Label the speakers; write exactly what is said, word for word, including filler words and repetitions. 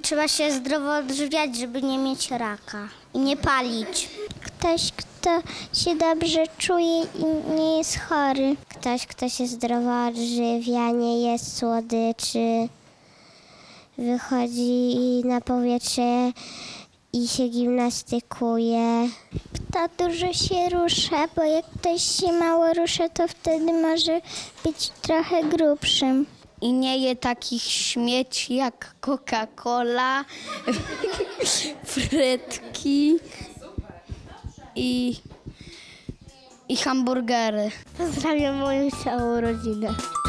Speaker 1: Trzeba się zdrowo odżywiać, żeby nie mieć raka i nie palić. Ktoś, kto się dobrze czuje i nie jest chory. Ktoś, kto się zdrowo odżywia, nie jest słodyczy, wychodzi na powietrze i się gimnastykuje. Kto dużo się rusza, bo jak ktoś się mało rusza, to wtedy może być trochę grubszym.
Speaker 2: I nie je takich śmieci jak Coca-Cola, frytki i, i hamburgery.
Speaker 1: Pozdrawiam moją całą rodzinę.